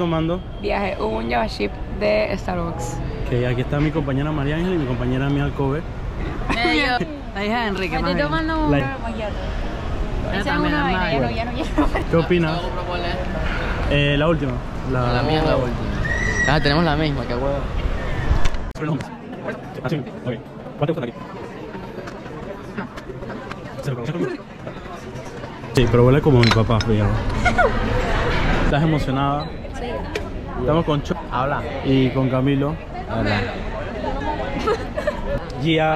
tomando? Viaje, un Java Chip de Starbucks. Que aquí está mi compañera María Ángel y mi compañera Mia Alcobe. La hija de Enrique. Estoy tomando un macchiato. ¿Qué opinas? La última. La mía es la última. Ah, tenemos la misma, qué huevo. Sí, pero huele como mi papá, fíjate. ¿Estás emocionada? Sí. Estamos con Cho Habla. y con Camilo. Habla. Gia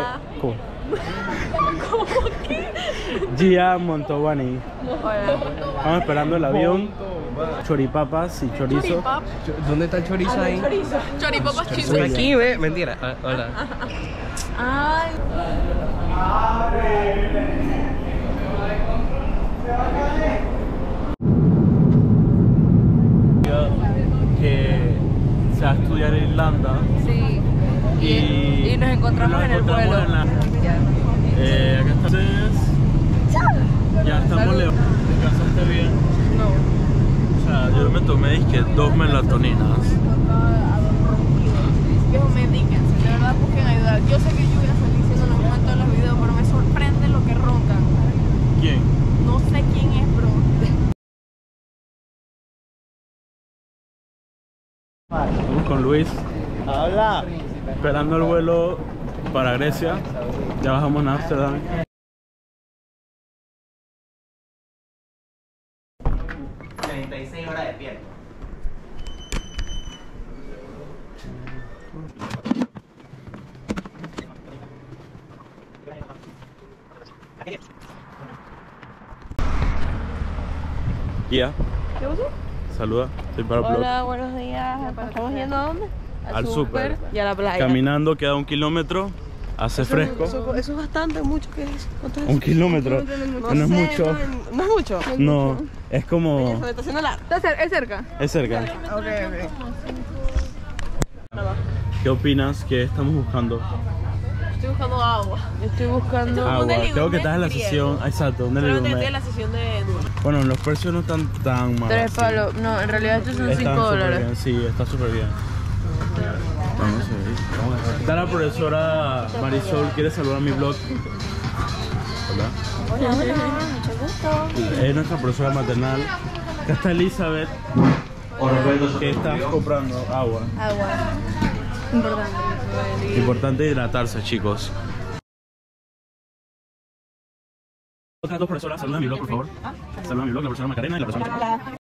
Gia Montovani. Estamos esperando el avión. Choripapas y chorizo. ¿Dónde está el chorizo ahí? Choripapas Chorizo aquí, ve. Mentira. Hola. Ay. Que se va a estudiar en Irlanda. Sí. Y nos encontramos en el vuelo. Acá está. Ya estamos lejos. ¿Descansaste bien? No. O sea, yo me tomé 2 melatoninas. Viejo, medíquense, de verdad busquen ayudar. Yo sé que yo voy a salir diciendo en los momentos de los videos, pero me sorprende lo que roncan. ¿Quién? No sé quién es, bro. Estamos con Luis. Habla. Esperando el vuelo para Grecia. Ya bajamos en Ámsterdam. 36 horas de pie. Gia, ¿Qué pasó? saluda. Soy para el blog. Hola, buenos días. ¿Estamos yendo a dónde? Al súper. Y a la playa. Caminando queda 1 kilómetro. Hace fresco. Eso es bastante, mucho que es. 1 kilómetro. No es mucho. No es mucho. No, es como. Está haciendo largo. ¿Es cerca? Es cerca. Ok. ¿Qué opinas? ¿Qué estamos buscando? Estoy buscando agua. Yo estoy buscando Agua. Creo que estás en la sesión. Exacto, ¿dónde le Solamente digo? estoy en la sesión de dulce. Bueno, los precios no están tan mal. 3 palos. No, en realidad estos son Están 5 súper dólares. bien, sí, está súper bien. Vamos a ver. Está la profesora Marisol, ¿quiere saludar a mi blog? Hola. Hola, mucho gusto. Es nuestra profesora maternal. Acá está Elizabeth, que está comprando agua. Agua. Importante. Importante hidratarse, chicos. Otras 2 profesoras, saludan a mi blog, por favor. Saludan a mi blog, la profesora Macarena y la profesora Michelle.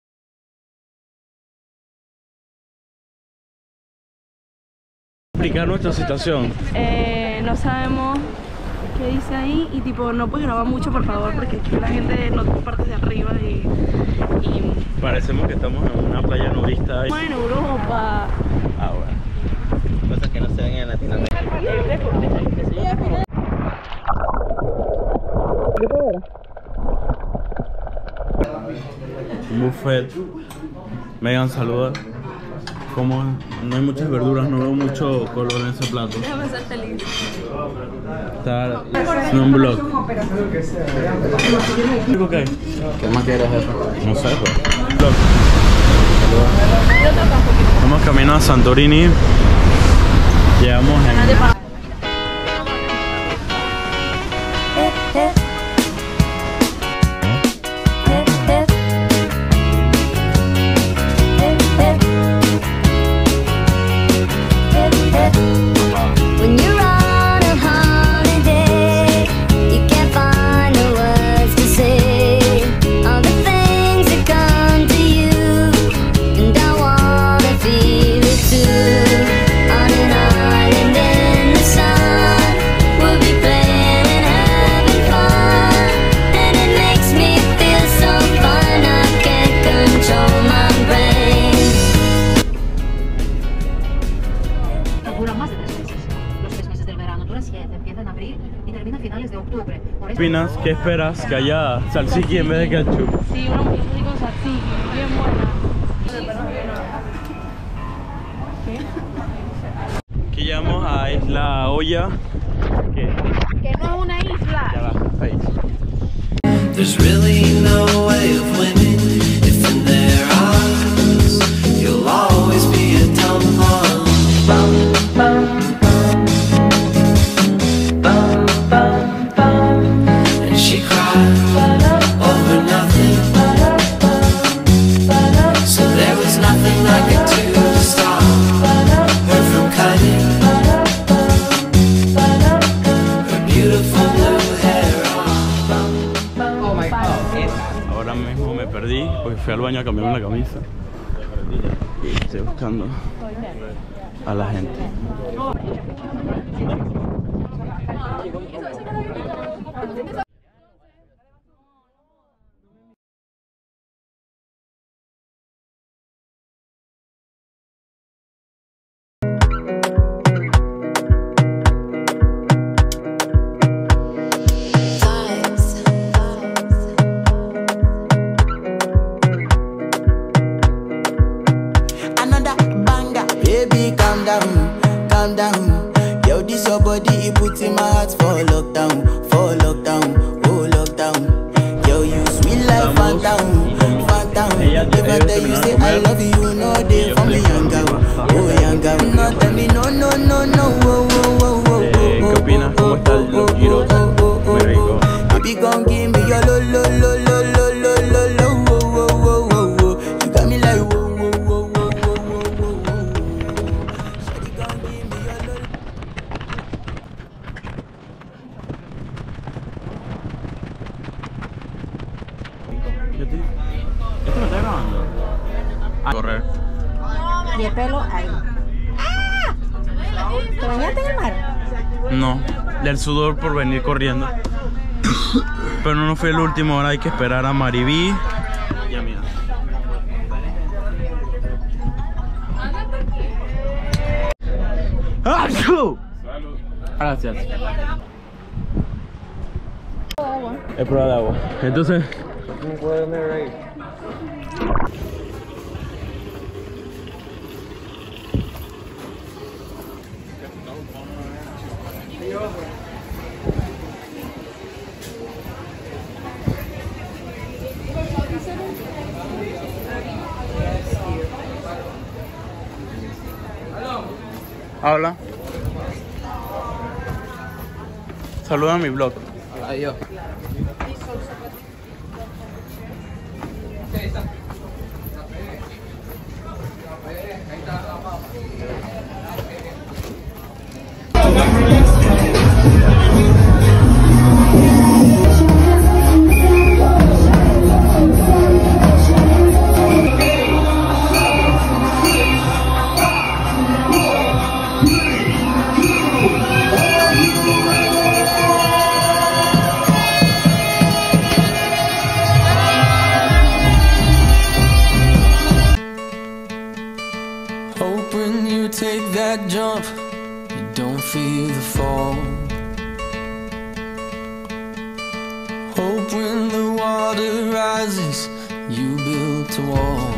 Explicar nuestra situación. No sabemos qué dice ahí y tipo no puedes grabar mucho, por favor, porque la gente no te partes de arriba y Parecemos que estamos en una playa nudista. bueno, en Europa. Ah, bueno. Cosas que no se ven en Latinoamérica. Un buffet. Megan, saluda. Como no hay muchas verduras, no veo mucho color en ese plato. Déjame ser feliz. Está en un blog. ¿Qué? ¿Qué más quieres, jefe? No sé, pues. Blog. Vamos camino a Santorini. Llegamos en... When you're on a holiday, you can't find the words to say all the things that come to you, and I wanna feel it too. On an island in the sun, we'll be playing and having fun, and it makes me feel so fine I can't control my brain. Duran más de 3 meses. Los 3 meses del verano duran 7, empieza en abril y termina a finales de octubre. Por ¿Qué eso... opinas? ¿Qué esperas? Que haya tzatziki en vez de ketchup. Sí, una hamburguesa con tzatziki, bien buena. Aquí llegamos a Isla Olla. Que Que no es una isla. ya va, ahí. There's really no way of winning if in their eyes Ahora mismo me perdí porque fui al baño a cambiarme la camisa. Y estoy buscando a la gente. Calm down. Yo, this your body, it puts in my heart for lockdown, oh lockdown. Yo, you sweet like phantom. If I tell you say I love you, no day for me, young girl, oh young girl. No tell me no, oh. ¿Qué opinas? ¿Cómo están los giros? Muy rico. Baby, gon' give me your lo. You got me like whoa. ¿Esto me está grabando? A correr. Y el pelo ahí. ¡Ah! ¿Te bañaste en el mar? No, del sudor por venir corriendo. Pero no fue el último, ahora hay que esperar a Maribí. Ya mira. Gracias. He probado agua. Entonces. Habla. Saluda a mi blog. Adiós. Hope when you take that jump, you don't feel the fall. Hope when the water rises, you built a wall.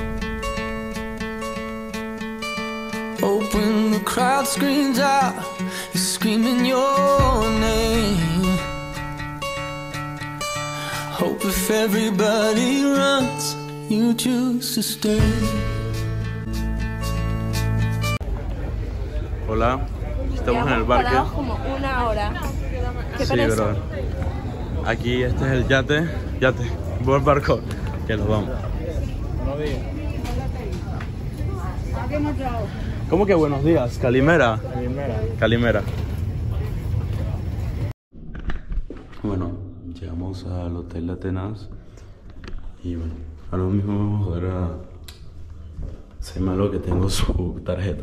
Hope when the crowd screams out, you're screaming your name. Hope if everybody runs, you choose to stay. Hola, estamos en el barco. Parados como una hora. ¿Qué Sí, pereza? bro. Aquí este es el yate, buen barco, que nos vamos. ¿Cómo que buenos días? Calimera. Calimera. Bueno, llegamos al hotel de Atenas y bueno, ahora mismo vamos a ver a... Sé malo que tengo su tarjeta.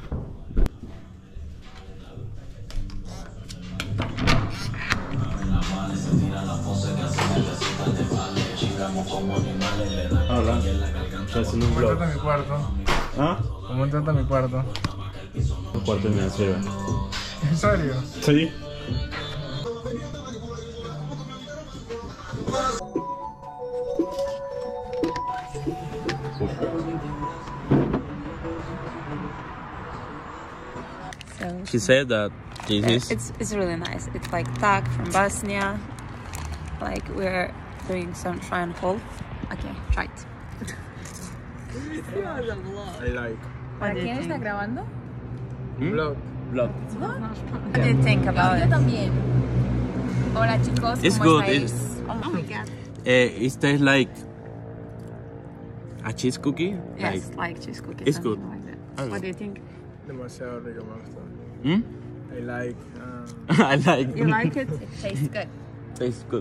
Hola, estoy haciendo un vlog. ¿Cómo trata mi cuarto? ¿Ah? ¿Cómo trata mi cuarto? Un cuarto de mi sirve. ¿En serio? Sí. She said that this is... It's really nice. It's like tag from Bosnia. Like we're doing some try and hold. Okay, try it. I like. ¿Para quién está grabando? Vlog. Vlog. What do you think about it? también. Hola chicos, It's ¿cómo good. estáis? Oh my god. It tastes like a cheese cookie. Yes, like cheese cookies. It's something good. Like that. I What do you think? Demasiado rico, me gusta. Hmm? I like. I like. You like it? Tastes good. Tastes good.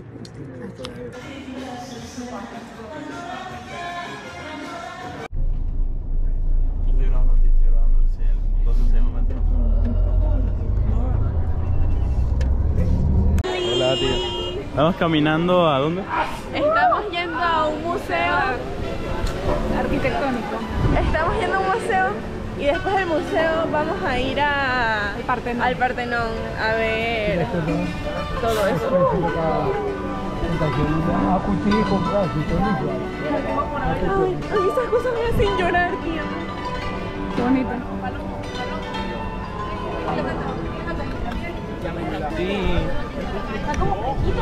Hola, tía. Estamos caminando ¿a dónde? Estamos yendo a un museo arquitectónico. Estamos yendo a un museo y después del museo vamos a ir al Partenón a ver todo eso. Ay, esas cosas me hacen llorar, tío. Qué bonito. Sí. Está como poquito,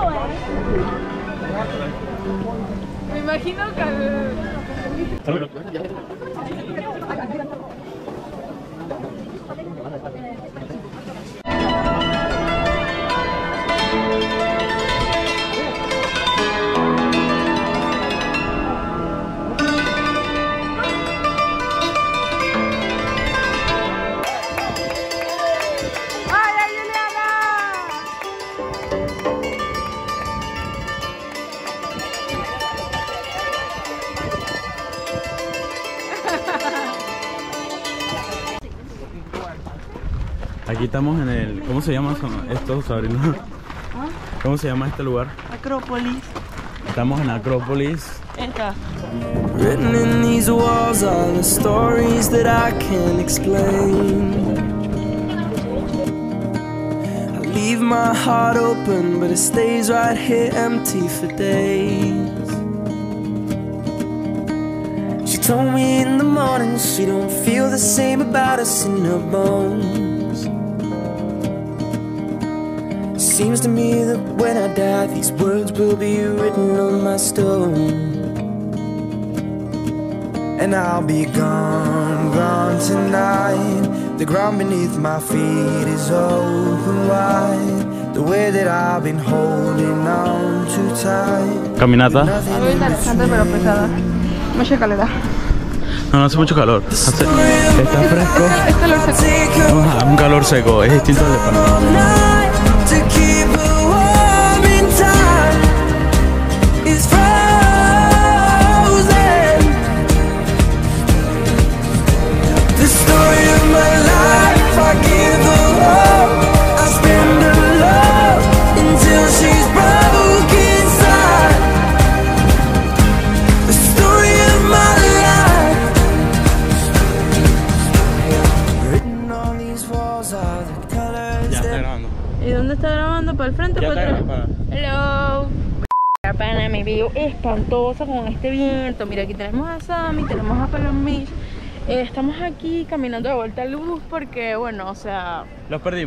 Me imagino que Aquí estamos en el... ¿Cómo se llama esto, Sabrina? ¿Cómo se llama este lugar? Acrópolis. Estamos en Acrópolis. Esta. Written in these walls are the stories that I can't explain. I leave my heart open, but it stays right here empty for days. She told me in the morning she don't feel the same about us in her bones. Seems to me that when I die, these words will be written on my stone. And I'll be gone, gone tonight. The ground beneath my feet is open wide. The way that I've been holding on too tight. Caminata. Muy interesante pero pesada. Mucha calidad. No hace mucho calor. Está fresco. Es calor seco. Vamos a un calor seco. Es distinto al de Panamá. To keep her warm in time is frozen. The story of my life, I give her all. I spend her love until she's broke inside. The story of my life. Written on these walls are the colors Ya está that. grabando. ¿Y dónde está grabando? ¿Para el frente o Ya para está atrás? grabando. Hello. La pana me veo espantosa con este viento. Mira, aquí tenemos a Sammy, tenemos a Palomich. Estamos aquí caminando de vuelta al bus porque, bueno, o sea... Los perdimos.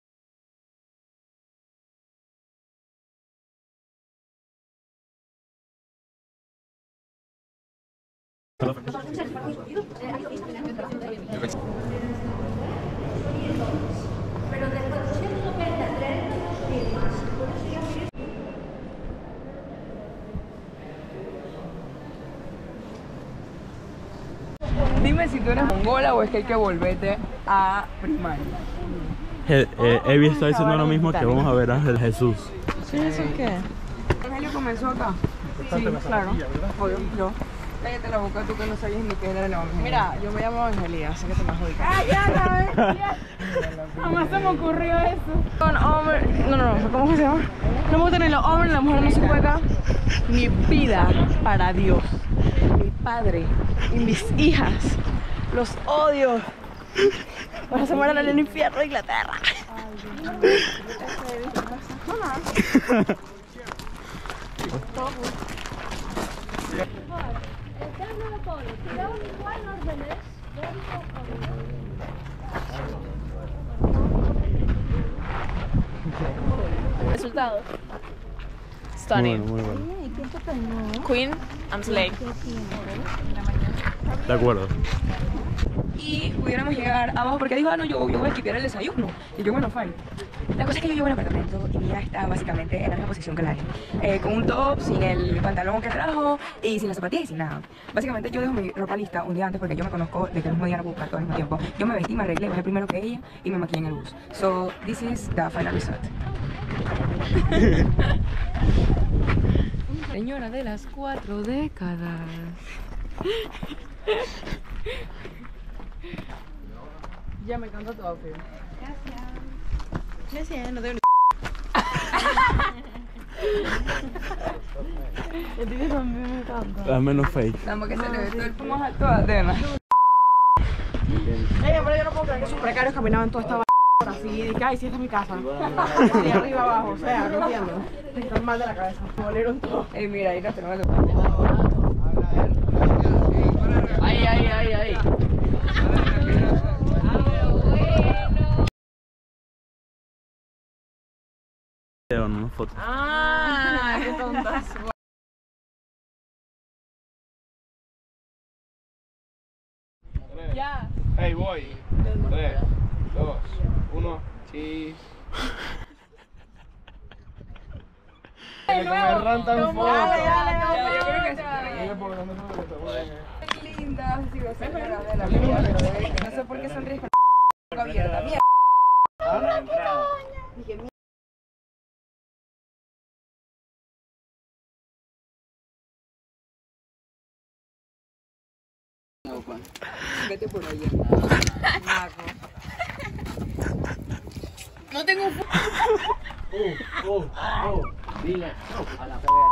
Dime si tú eres mongola o es que hay que volverte a primaria. Evi está diciendo lo mismo que vamos a ver a Ángel Jesús. ¿Sí, eso qué? ¿Angelio comenzó acá? Sí, claro. Obvio, yo. Cállate la boca, tú que no sabías ni qué era el evangelio. Mira, yo me llamo Evangelía, así que te me jodí. ¡Ah, ya, ya! Jamás se me ocurrió eso. Con hombre... No, ¿cómo se llama? No me gustan ni los hombres ni las mujeres, no se juega. Mi vida para Dios, mi padre y mis hijas. Los odio. Bueno, se mueran en el infierno de Inglaterra. Resultados. Stunning. Muy bueno. Queen and Slay. De acuerdo. y pudiéramos llegar abajo, porque dijo, ah, no, yo voy a esquipear el desayuno. Y yo, bueno, fine. La cosa es que yo llego al apartamento y Mía está básicamente en la misma posición que Lani, con un top, sin el pantalón que trajo y sin las zapatillas y sin nada. Básicamente yo dejo mi ropa lista un día antes porque yo me conozco de que el mismo día no puedo buscar todo al mismo tiempo. Yo me vestí, me arreglé, bajé primero que ella y me maquillé en el bus. So, this is the final result. Señora de las 4 décadas. Ya me encanta tu outfit. Gracias, no tengo ni... El tío también me encanta. Dame menos fake. Dame que se le ve todo el más alto a Atena. Pero yo no puedo creer que esos precarios caminaban toda esta así, y que ay, sí, esta es mi casa. De arriba abajo, o sea, no entiendo. Están mal de la cabeza, me volvieron todo. Mira, ahí nos tenemos que... Ahí. Una foto. Ah, qué tontas. Ya. Hey, voy. 3, 2, 1, cheese. Dale, Yo creo que sí. Linda, sí, señora de la mía, pero no sé por qué sonríes con la boca abierta. Mierda. Dije, mierda. Vete por allá. No tengo un... Dile a la perra.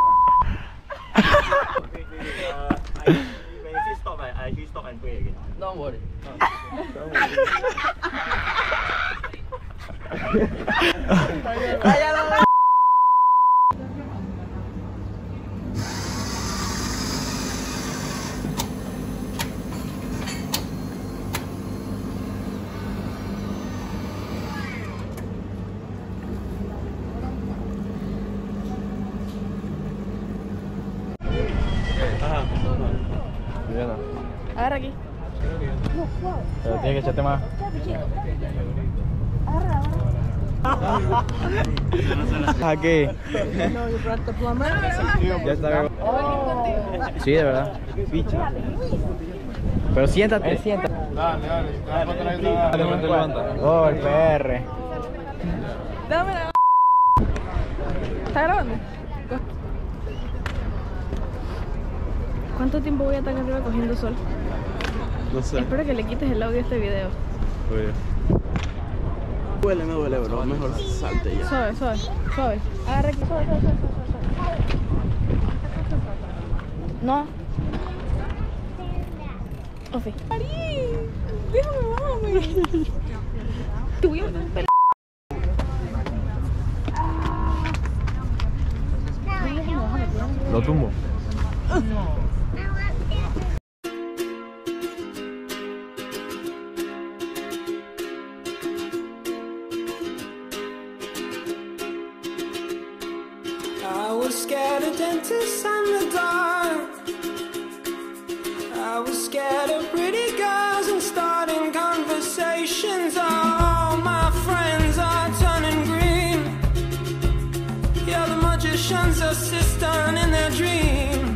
When you stop, I actually stop and pray again. Don't worry. Agarra aquí. Pero tienes que echarte más. Aquí. Ya está. Sí, de verdad. Pero siéntate. Siéntate. Dale. Oh, el PR. Dame la... ¿Está grabando? ¿Cuánto tiempo voy a estar acá arriba cogiendo sol? No sé. Espero que le quites el audio a este video. Oye. Me duele, bro. Mejor salte ya. Suave. Agarra aquí, suave. No. Ofi. Marín, déjame, mami. Te voy a meter un pelo. Lo tumbo. No. I was scared of dentists and the dark. I was scared of pretty girls and starting conversations. All my friends are turning green. Yeah, the magician's assistant in their dream.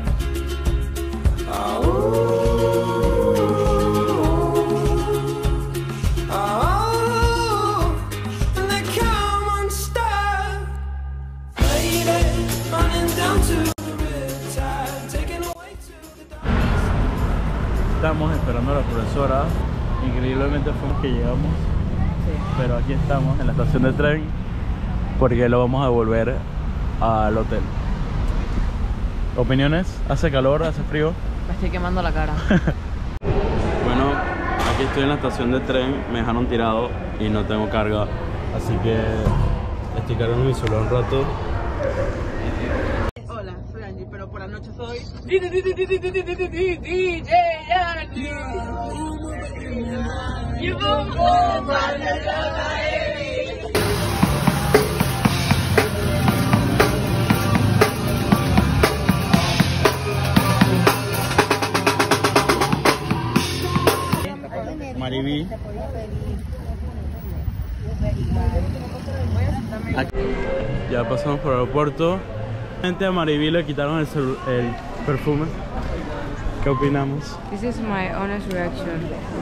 And they come unstuck. Lady, running down to the riptide, taking away to the dark. Estamos esperando a la profesora. Increíblemente fuimos que llegamos. Pero aquí estamos en la estación de tren porque lo vamos a devolver al hotel. ¿Opiniones? ¿Hace calor? ¿Hace frío? Me estoy quemando la cara. Bueno, aquí estoy en la estación de tren. Me dejaron tirado y no tengo carga. Así que estoy cargando mi celular un rato. Hola, soy Angie, pero por la noche soy DJ Angie. You go Maribí. Ya pasamos por el aeropuerto. A Maribí le quitaron el perfume. ¿Qué opinamos? This is my honest reaction.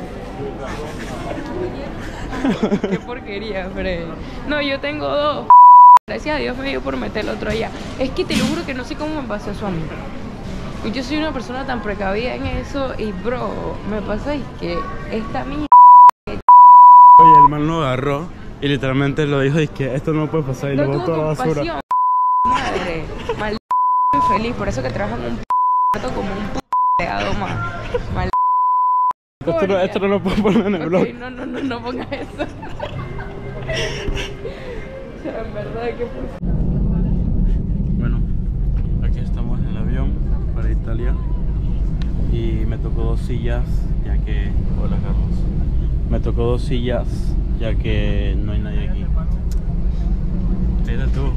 Qué porquería, Fred. No, yo tengo dos. Gracias a Dios me dio por meter el otro allá. Es que te lo juro que no sé cómo me pasó eso a mí. Yo soy una persona tan precavida en eso y bro, me pasa es que esta mía. Oye, el man lo agarró y literalmente lo dijo, es que esto no puede pasar y lo botó a la basura. Madre, maldito infeliz, por eso que trabajan un como un empleado más. Esto no lo puedo poner en el blog. No pongas eso. O sea, en verdad que Bueno, aquí estamos en el avión para Italia y me tocó 2 sillas ya que... Hola Carlos. Me tocó 2 sillas ya que no hay nadie aquí. Mira tú.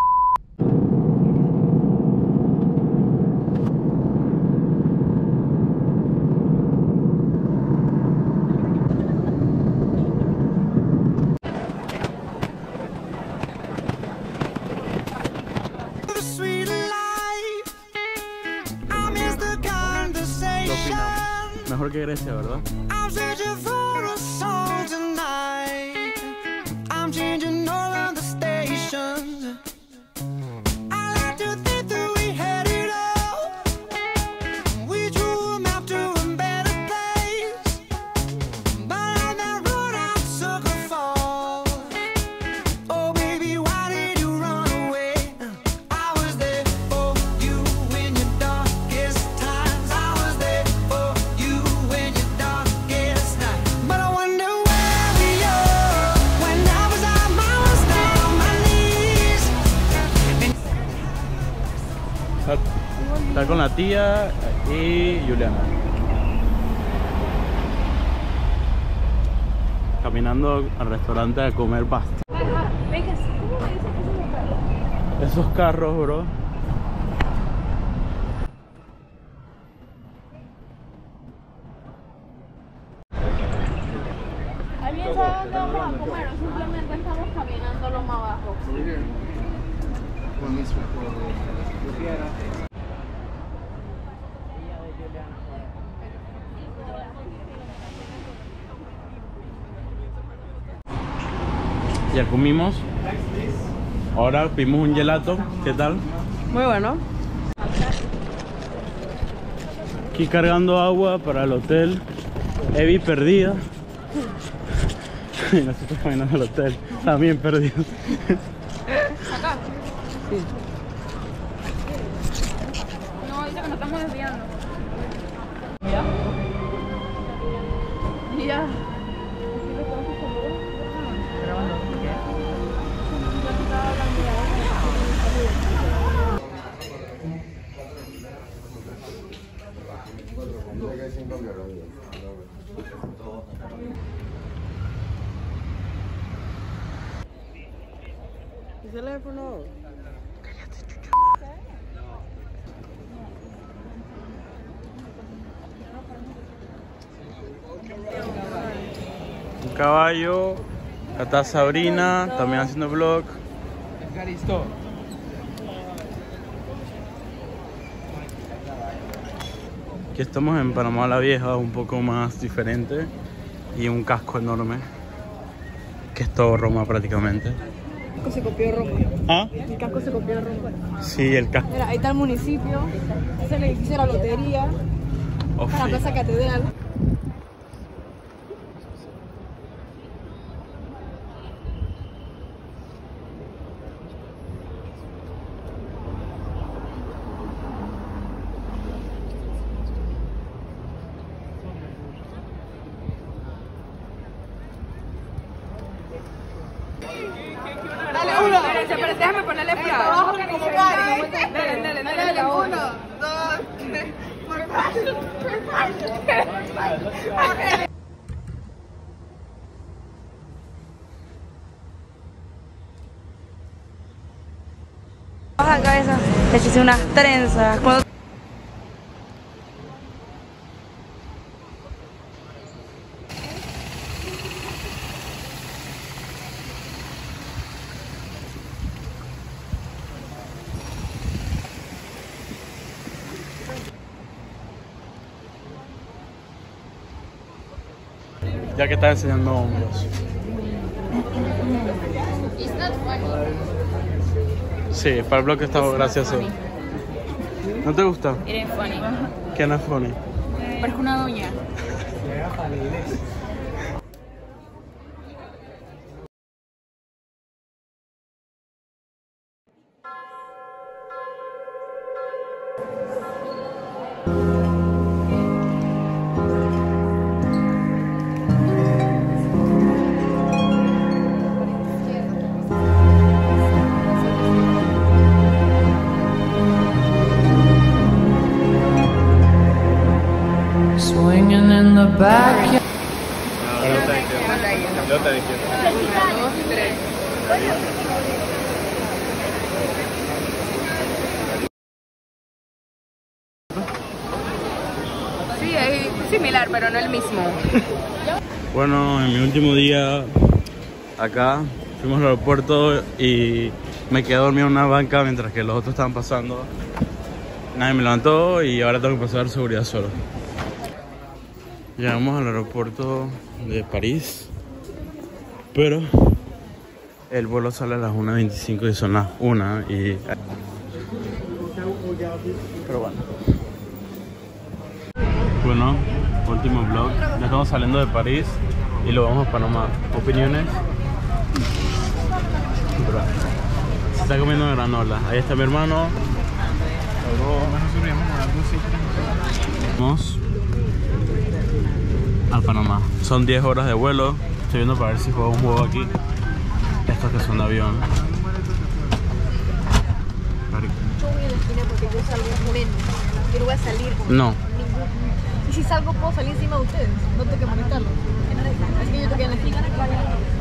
Mejor que Grecia, ¿verdad? Está con la tía y Juliana. Caminando al restaurante a comer pasta. Esos carros, bro. ¿Alguien sabe dónde vamos a comer o simplemente estamos caminando lo más abajo? Ya comimos. Ahora vimos un gelato. ¿Qué tal? Muy bueno. Aquí cargando agua para el hotel. Evi perdida. Y nosotros caminando al hotel. También perdidos. ¿Acá? Sí. No, dice que nos estamos desviando. ¿Ya? Ya. ¿El teléfono? Cállate, chucho. Un caballo. Acá está Sabrina, también haciendo vlog. Aquí estamos en Panamá la Vieja, un poco más diferente. Y un casco enorme, que es todo Roma prácticamente. El casco se copió de Roma. ¿Ah? El casco se copió de Roma. Sí, el casco. Mira, ahí está el municipio. Ese es el edificio de la lotería. Oh, la sí. Plaza Catedral. Dale uno. Espérate, déjame ponerle plata. Dale, 1, 2, 3. Baja cabeza, le hice unas trenzas. Ya que estás enseñando hombros. Sí, para el blog está gracioso. ¿No te gusta? Eres funny. ¿Qué no es funny? Parezco una doña. Swinging in the back. Yo te dije. Sí, es similar, pero no el mismo. Bueno, en mi último día acá fuimos al aeropuerto y me quedé dormido en una banca mientras que los otros estaban pasando. Nadie me levantó y ahora tengo que pasar seguridad solo. Llegamos al aeropuerto de París, pero el vuelo sale a las 1:25 y son las 1 y... Pero bueno. Bueno, último vlog. Ya estamos saliendo de París y luego vamos a Panamá. ¿Opiniones? Se está comiendo granola. Ahí está mi hermano. Vamos al Panamá. Son 10 horas de vuelo. Estoy viendo para ver si juego un juego aquí. Estos que son de avión. Yo voy a la esquina porque yo salgo moreno. Yo no voy a salir con No. Y si salgo puedo salir encima de ustedes. No tengo que molestarlos. Así que yo toqué en la esquina.